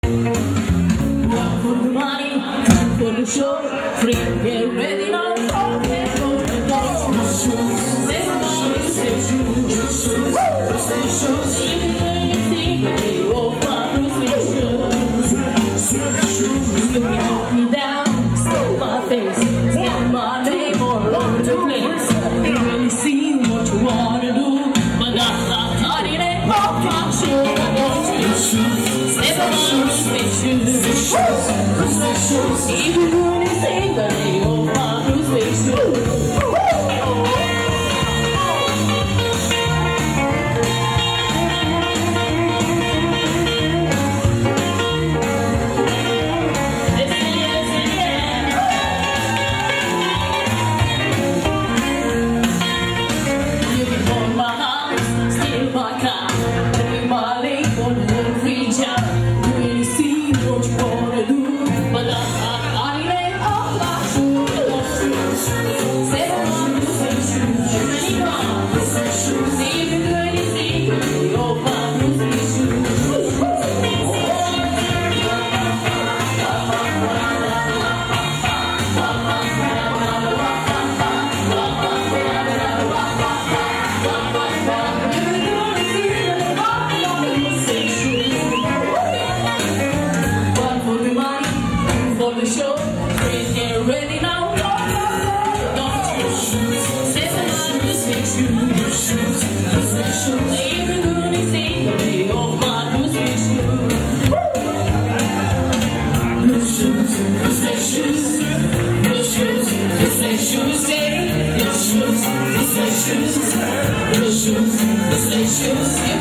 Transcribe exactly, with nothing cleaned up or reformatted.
One for the money, one for the show. Free, get ready now. Let's go to the door. Shoes, let's go to the shoes. Shoes, even when you think they all fun with shoes. Look me down, stole my face, spell my name all over the place. You really see what you wanna do, but that's not how it ain't. Walk on shoes, shoes, step on shoes, shoes, shoes. Even when you think that they all fun with shoes. Shoes, shoes, shoes, shoes, shoes, shoes, shoes.